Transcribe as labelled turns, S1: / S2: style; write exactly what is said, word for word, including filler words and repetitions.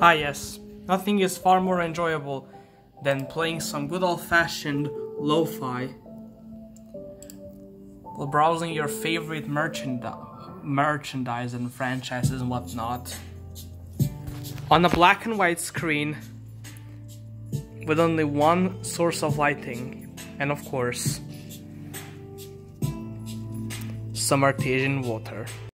S1: Ah yes, nothing is far more enjoyable than playing some good old-fashioned lo-fi while browsing your favorite merchandi merchandise and franchises and whatnot on a black and white screen with only one source of lighting and, of course, some artesian water.